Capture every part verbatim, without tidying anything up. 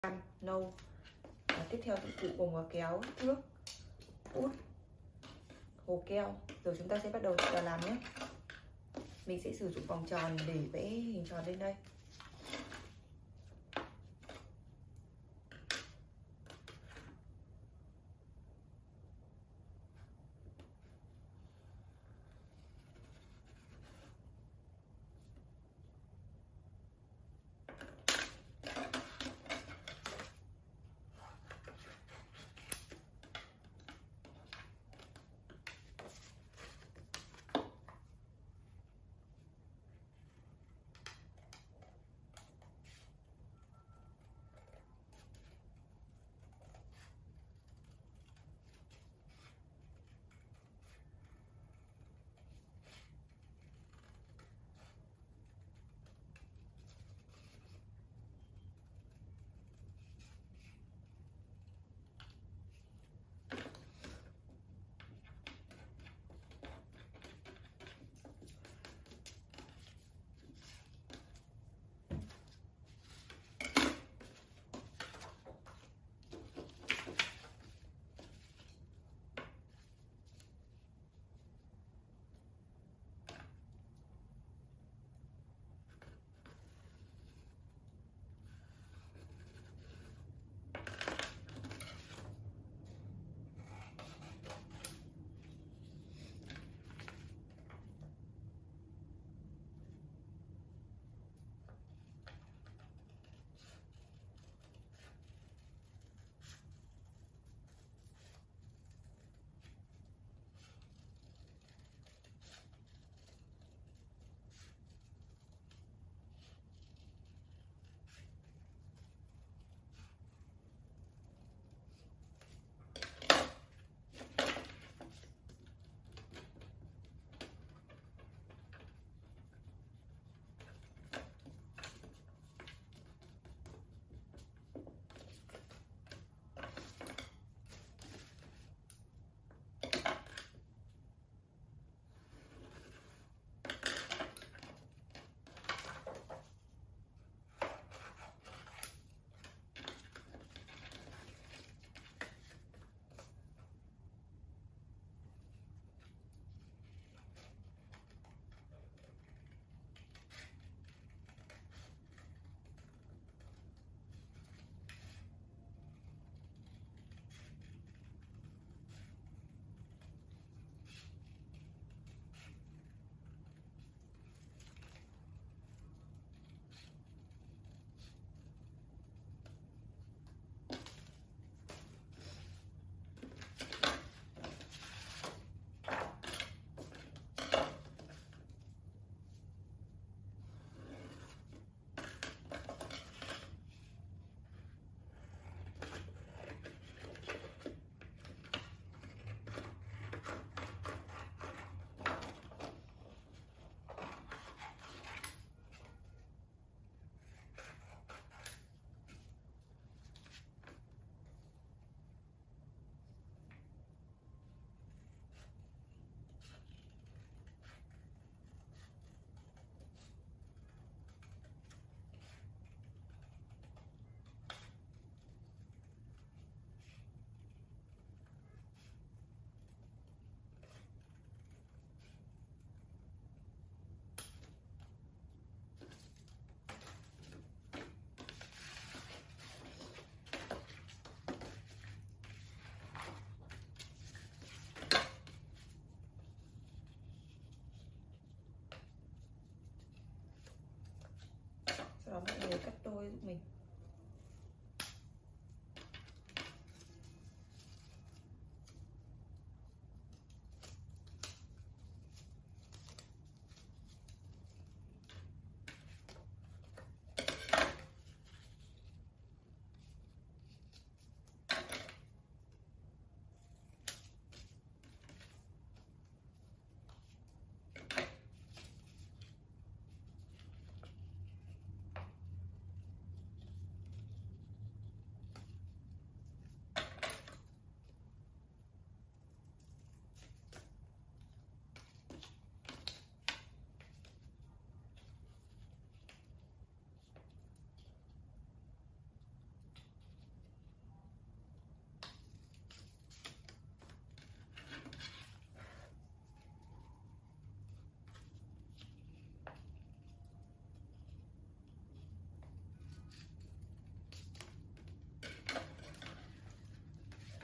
nâu. Và tiếp theo dụng cụ gồm có kéo, thước, bút, hồ keo. Rồi chúng ta sẽ bắt đầu vào làm nhé. Mình sẽ sử dụng vòng tròn để vẽ hình tròn lên đây.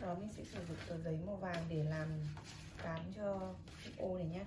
Sau đó mình sẽ sử dụng tờ giấy màu vàng để làm cán cho cái ô này nhé.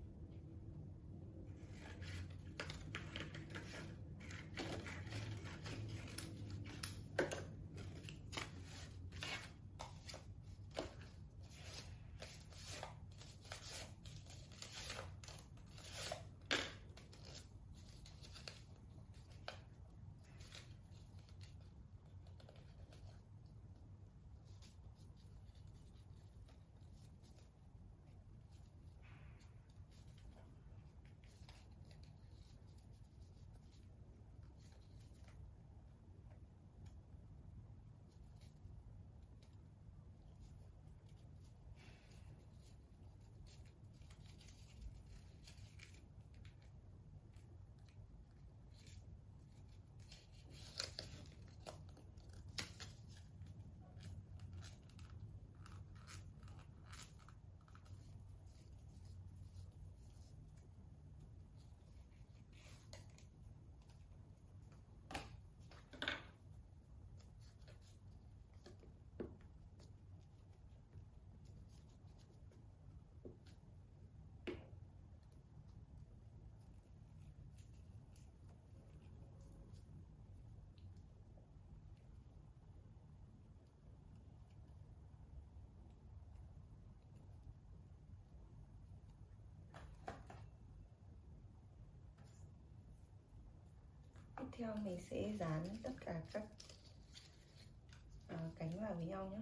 Tiếp theo mình sẽ dán tất cả các à, cánh vào với nhau nhé.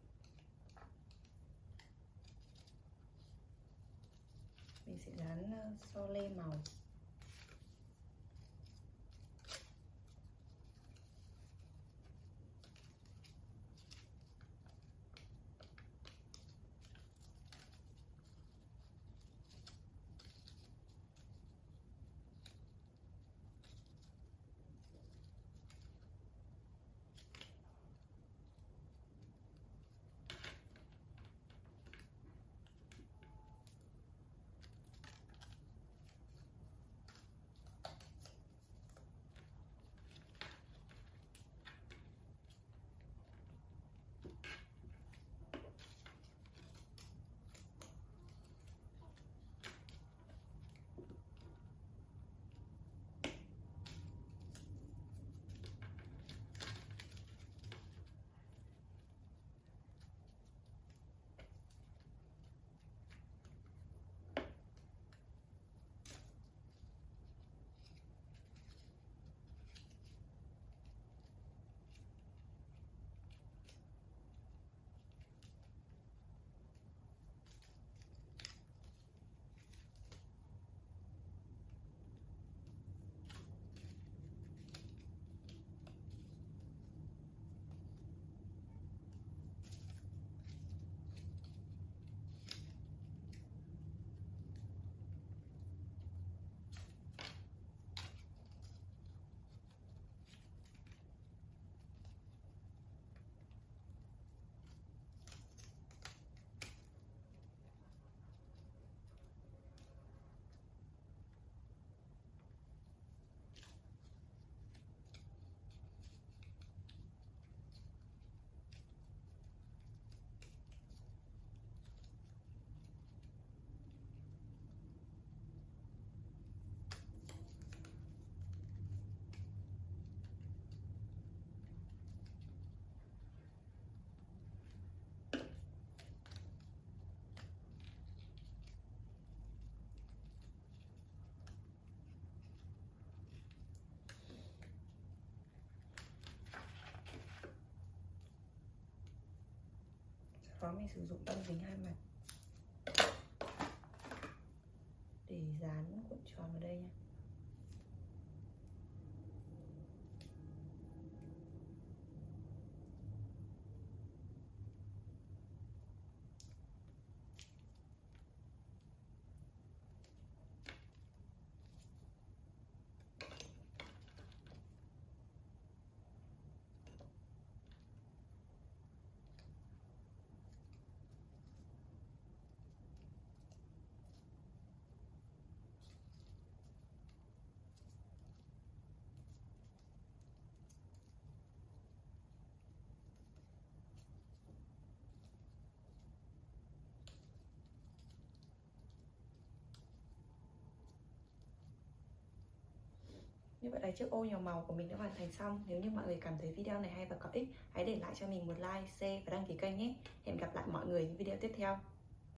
Mình sẽ dán so lê màu. Sau đó mình sử dụng băng dính hai mặt để dán cuộn tròn vào đây nha. Như vậy là chiếc ô nhiều màu của mình đã hoàn thành xong. Nếu như mọi người cảm thấy video này hay và có ích, hãy để lại cho mình một like, share và đăng ký kênh nhé. Hẹn gặp lại mọi người ở video tiếp theo.